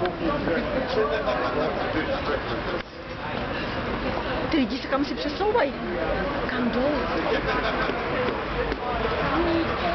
Ty lidi se kam si přesouvají. Kam jdou?